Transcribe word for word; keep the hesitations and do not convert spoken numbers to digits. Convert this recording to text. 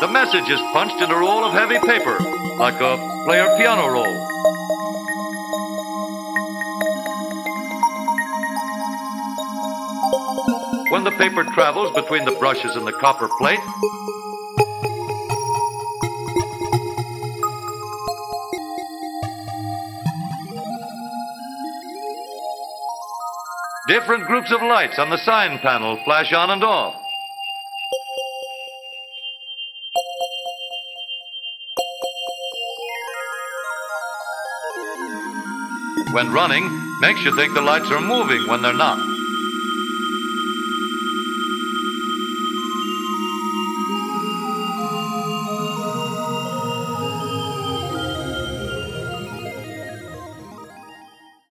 The message is punched in a roll of heavy paper, like a player piano roll. When the paper travels between the brushes and the copper plate, different groups of lights on the sign panel flash on and off. When running, makes you think the lights are moving when they're not.